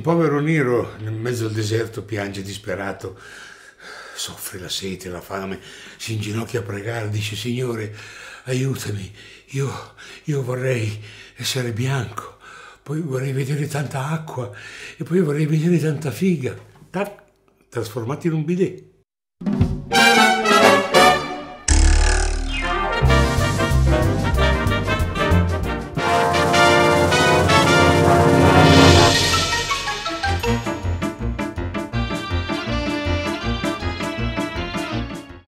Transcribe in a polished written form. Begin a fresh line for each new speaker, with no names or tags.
povero nero nel mezzo al deserto piange disperato, soffre la sete, la fame, si inginocchia a pregare, dice: Signore, aiutami, io vorrei essere bianco, poi vorrei vedere tanta acqua e poi vorrei vedere tanta figa. Tac, trasformati in un bidet.